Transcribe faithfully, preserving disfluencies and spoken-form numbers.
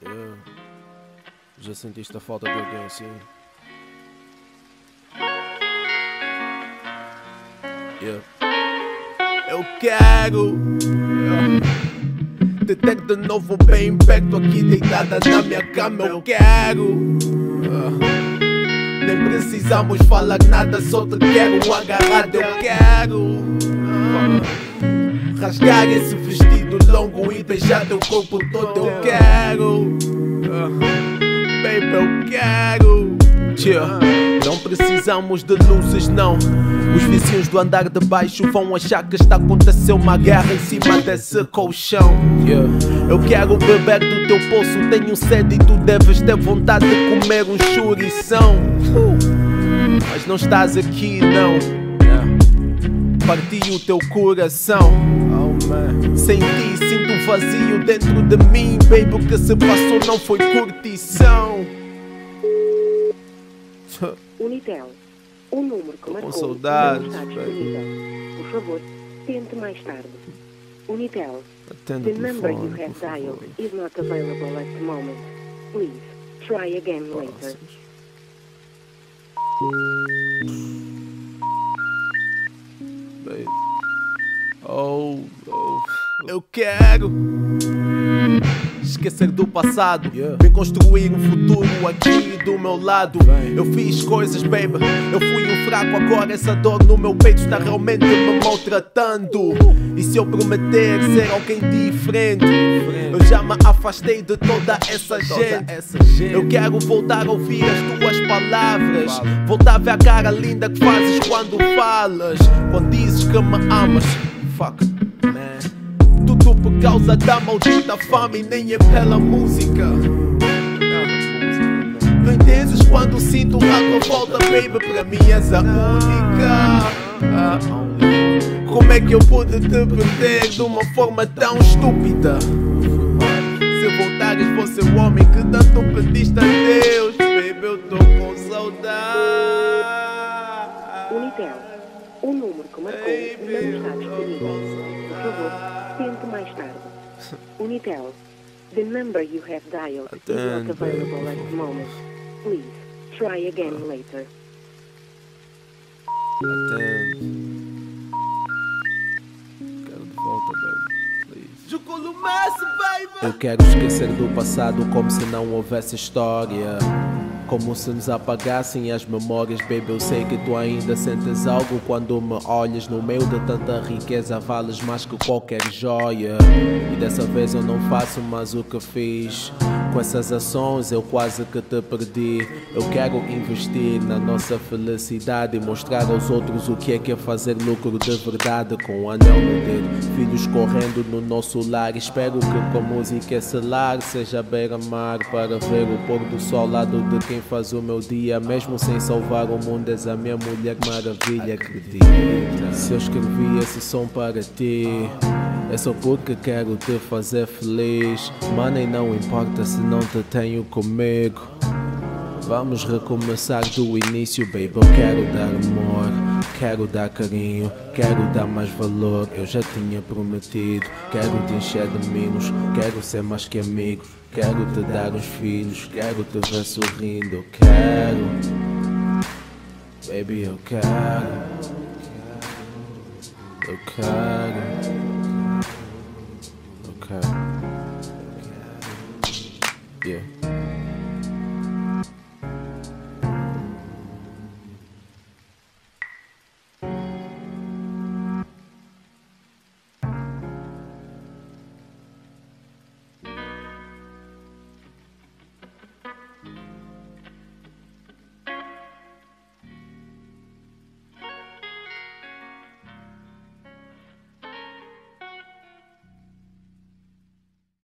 Yeah. Já sentiste a falta de alguém assim? Yeah. Eu quero yeah. Detecto de novo bem perto aqui deitada na minha cama. Eu quero yeah. Nem precisamos falar nada, só te quero agarrado. Eu quero yeah. Rasgar esse vestido longo e beijar teu corpo todo. Eu quero yeah. Baby, eu quero yeah. Não precisamos de luzes, não. Os vizinhos do andar de baixo vão achar que está acontecendo uma guerra em cima desse colchão. yeah. Eu quero beber do teu poço, tenho sede e tu deves ter vontade de comer um chourição. uh. Mas não estás aqui, não. yeah. Parti o teu coração. oh, man. Sem ti sinto um vazio dentro de mim. Baby, o que se passou não foi curtição. Unitel, o número que marcou com saudades, não está disponível. Por favor, tente mais tarde. Unitel, Atenda the o number telefone, you have por favor. dialed is not available at the moment. Please, try again later. Baby. Oh, oh. Eu quero esquecer do passado, yeah. Vem construir um futuro aqui do meu lado. Eu fiz coisas, baby, eu fui um fraco. Agora essa dor no meu peito está realmente me maltratando. E se eu prometer ser alguém diferente, eu já me afastei de toda essa gente. Eu quero voltar a ouvir as tuas palavras, voltar a ver a cara linda que fazes quando falas, quando dizes que me amas. Fuck, man. Tudo por causa da maldita fama e nem é pela música. Não entendes quando sinto a tua volta, baby? Para mim és a única. Como é que eu pude te perder de uma forma tão estúpida? Se voltares vou ser o homem que tanto pediste a Deus. Baby, eu tô com saudade. Unitel, o número que marcou não está disponível. Por favor, tente mais tarde. Unitel, the number you have dialed is not available at the moment. Please, try again later. Atende. Quero de volta, baby. Please. Eu quero esquecer do passado como se não houvesse história, como se nos apagassem as memórias, baby. Eu sei que tu ainda sentes algo quando me olhas. No meio de tanta riqueza vales mais que qualquer joia. E dessa vez eu não faço mais o que fiz. Com essas ações eu quase que te perdi. Eu quero investir na nossa felicidade e mostrar aos outros o que é que é fazer lucro de verdade. Com um anel no dedo, filhos correndo no nosso lar. Espero que com a música esse lar seja beira-mar, para ver o pôr do sol ao lado de quem faz o meu dia. Mesmo sem salvar o mundo és a minha mulher maravilha, acredita. Se eu escrevi esse som para ti, é só porque quero te fazer feliz. Mano, e não importa se não te tenho comigo. Vamos recomeçar do início, baby. Eu quero dar amor, quero dar carinho, quero dar mais valor. Eu já tinha prometido, quero te encher de mimos, quero ser mais que amigo, quero te dar uns filhos, quero te ver sorrindo. Eu quero, baby, eu quero, eu quero, eu quero, yeah.